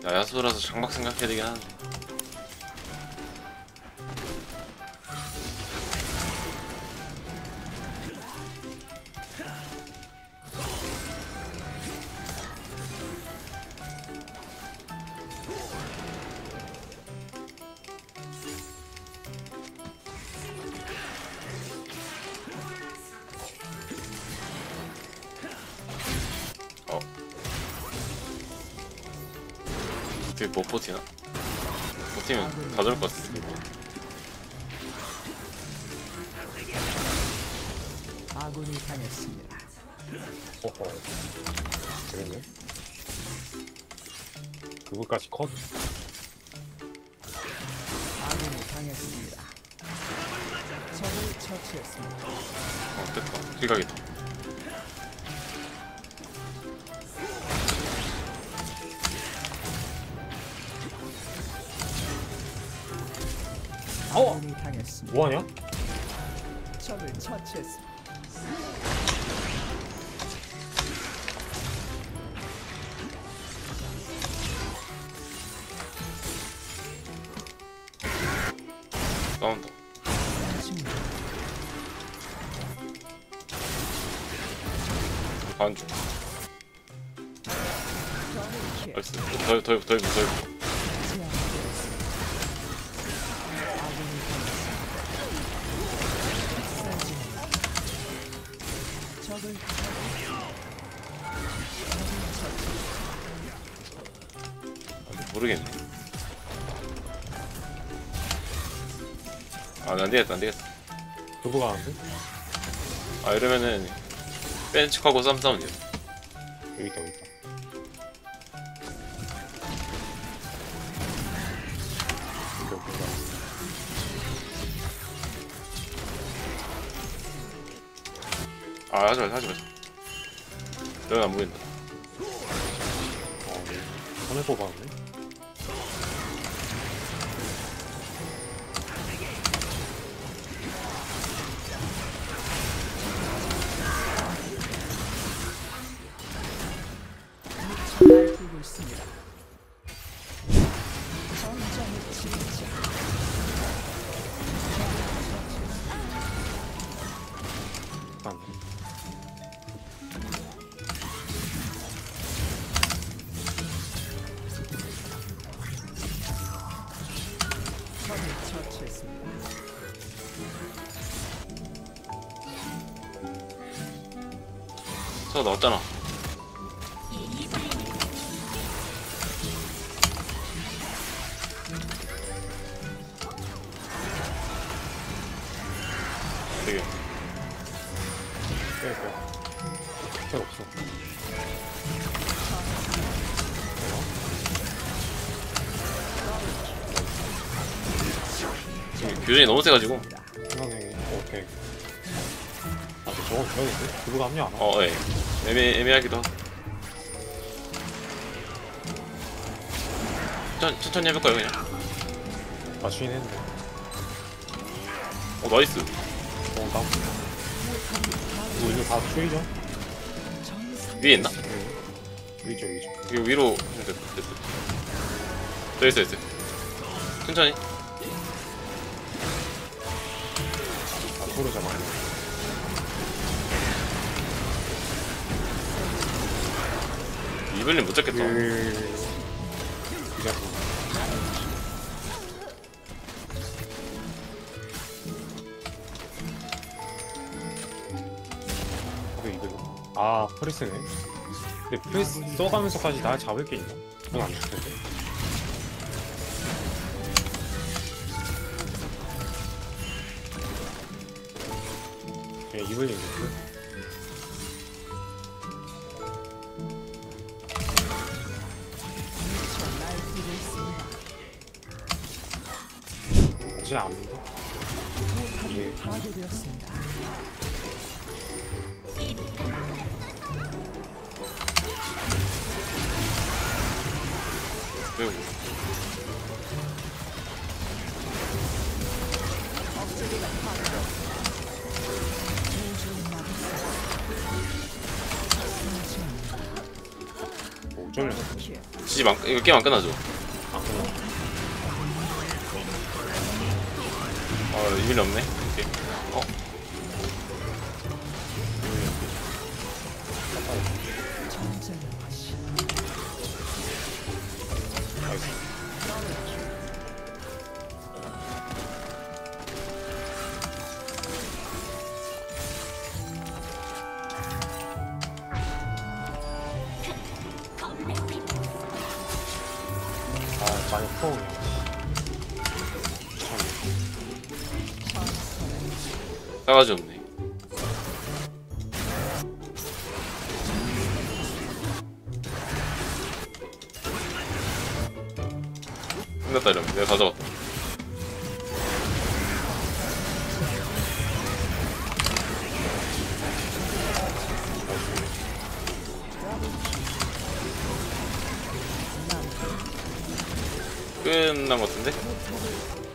야, 야수라서 장막 생각해야 되긴 하는데. 어떻게 못 버티나? 버티면 다 죽을 것 같아. 아군이 당했습니다. 어허. 그랬네. 그거까지 컷? 아군이 당했습니다. 적을 처치했습니다. 됐다. 길가겠다. 아군이 당했습니다. 뭐하냐? 적을 처치했습니다. 싸운다. 반주. 나이스. 더 입고. 적을 모르겠네. 아, 안되겠다. 그거 가는데? 아, 이러면은 뺀 척하고 싸우면 돼요. 여기 있다. 여기. 아, 하지마. 너는 안 보인다. 손에 뽑았네? 날뛰고 있습니다. 전장의 진짜. 안. 적을 처치했습니다. 저거 나왔잖아. 되게 빼. 텔 없어. 지금 교전이 너무 세가지고. 생각해. 오케이. 아, 저건 줘야겠네? 그거 합류 안 와? 예. 애매하기도 하고. 천천히 해볼까요, 그냥? 맞추긴 했는데. 나이스. 다음. 이거 다 추이죠? 위에 있나? 위죠. 이거 위로. 됐어. 천천히. 앞으로 잡아. 이블린 못 잡겠다. 이자. 아, 프레스네. 근데 프레스 써가면서까지 날 잡을 게 있나? 그건 안 좋던데. 그냥 이블린 있고. 날뛰고 있습니다. 사실 안 믿어. 이게 파괴되었습니다. 그리고 어쩌면 킬. 이거 게임 안 끝나죠? 안 끝나. 의미는 없네. 오케이. 전쟁의 화신. 나이스. 아, 많이 커 그냥. 싸가지 없네. 끝났다 이러면 내가 다 잡았다. 끝난 것 같은데?